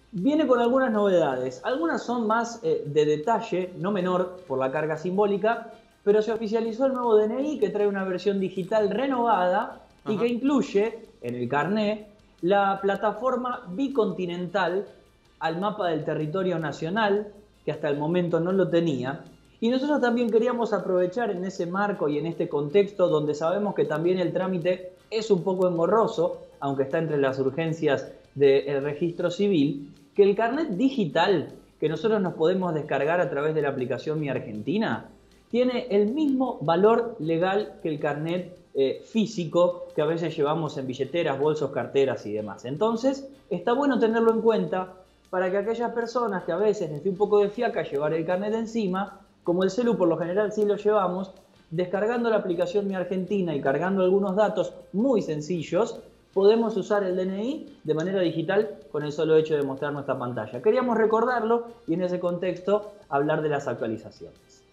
Viene con algunas novedades. Algunas son más de detalle, no menor por la carga simbólica, pero se oficializó el nuevo DNI que trae una versión digital renovada y que Ajá. incluye en el carné la plataforma bicontinental al mapa del territorio nacional, que hasta el momento no lo tenía. Y nosotros también queríamos aprovechar en ese marco y en este contexto donde sabemos que también el trámite es un poco engorroso, aunque está entre las urgencias del registro civil, que el carnet digital que nosotros nos podemos descargar a través de la aplicación Mi Argentina tiene el mismo valor legal que el carnet físico que a veces llevamos en billeteras, bolsos, carteras y demás. Entonces, está bueno tenerlo en cuenta para que aquellas personas que a veces les dé un poco de fiaca llevar el carnet encima, como el celu por lo general sí lo llevamos, descargando la aplicación Mi Argentina y cargando algunos datos muy sencillos, podemos usar el DNI de manera digital con el solo hecho de mostrar nuestra pantalla. Queríamos recordarlo y en ese contexto hablar de las actualizaciones.